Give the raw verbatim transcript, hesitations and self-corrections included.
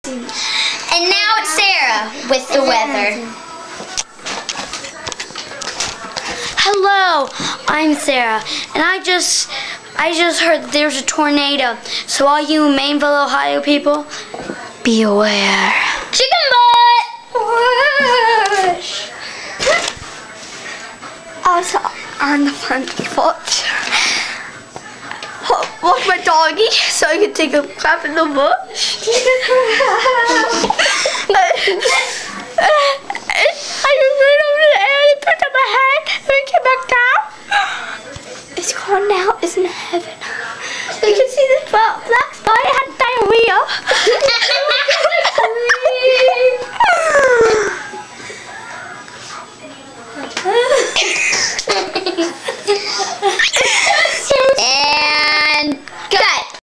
And now it's Sarah with the weather. Hello, I'm Sarah, and I just I just heard that there's a tornado. So all you Maineville, Ohio people, be aware. Chicken butt! Also, on the front foot. Walk my doggy so I can take a crap in the bush.